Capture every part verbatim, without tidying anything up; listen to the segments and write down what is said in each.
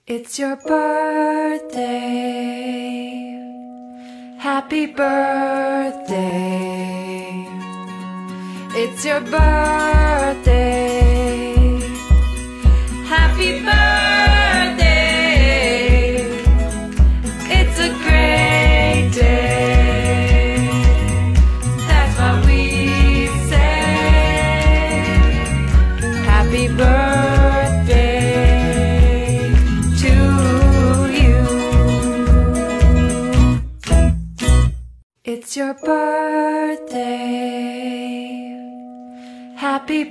It's your birthday. Happy birthday. It's your birthday. Happy birthday. It's a great day. That's what we say. Happy birthday to you. It's your birthday. Happy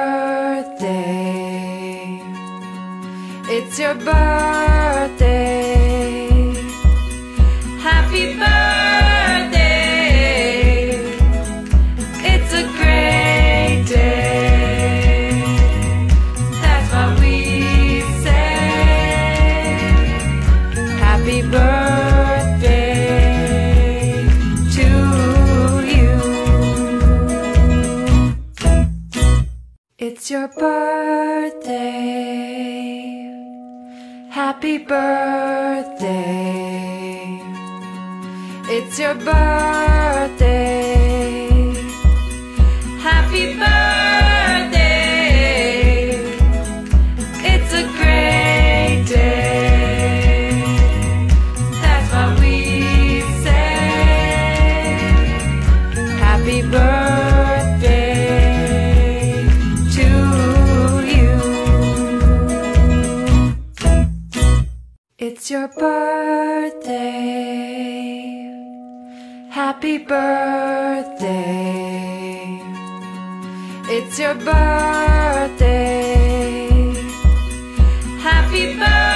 birthday. It's your birthday. Happy birthday. It's a great day. That's what we say. Happy birthday to you. It's your birthday. Happy birthday. It's your birthday. Happy birthday. It's a great day. That's what we say. Happy birthday to you. It's your birthday. Happy birthday. It's your birthday. Happy birthday.